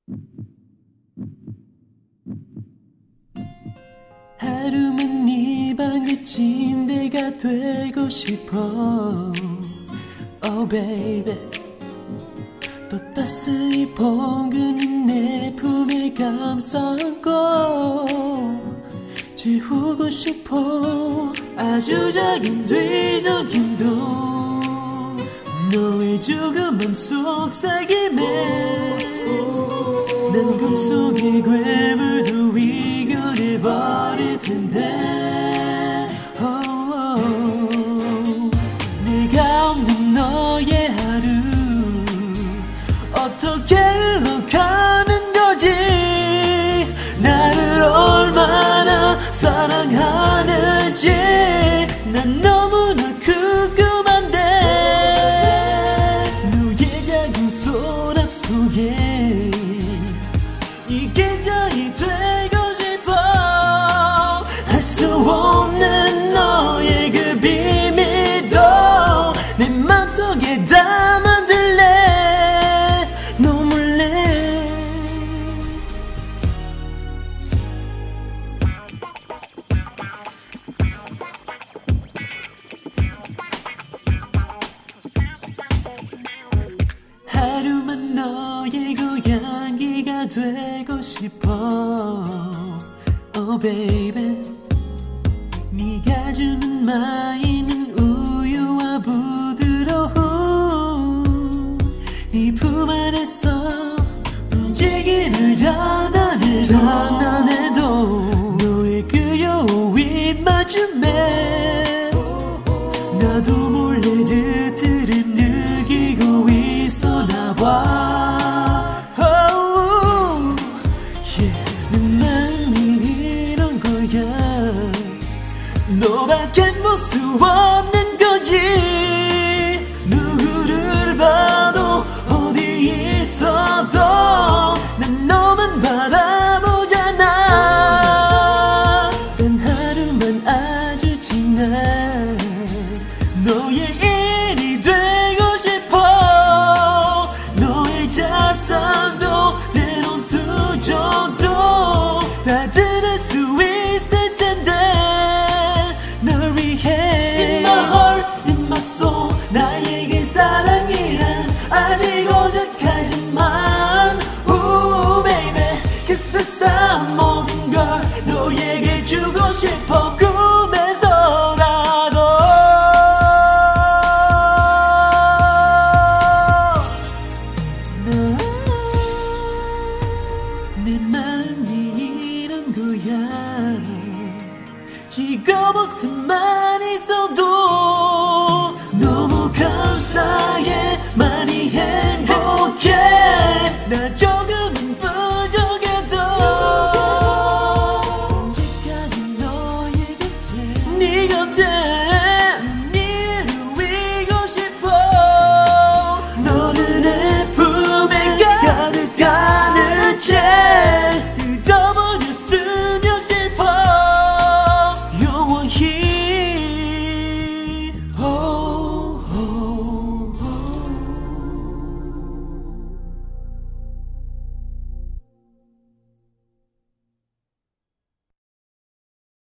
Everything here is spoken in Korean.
하루만 네 방의 침대가 되고 싶어. Oh baby, 또 따스히 포근한 내 품에 감싸 안고 재우고 싶어. 아주 작은 뒤적임도 너의 조그만 속삭임에 난 꿈속의 괴물도 이겨내버릴 텐데. 내가 없는 너의 하루 어떻게 흘러가는 거지. 나를 얼마나 사랑하는지 난 너무나 궁금한데. 너의 작은 손앞 속에 이 계절이 되고 싶어. 알 수 없는 너의 그 비밀도 내 맘속에 담아둘래. 너 몰래. 하루만 너의 고양이가 되고 싶어. Oh baby, 네가 주는 마이는 우유와 부드러운 네 품 안에서 움직이는 장난해도 너의 그 여우 입맞춤에 나도 몰래 질투를 느끼고 있었나 봐. 너밖엔 볼 수 없는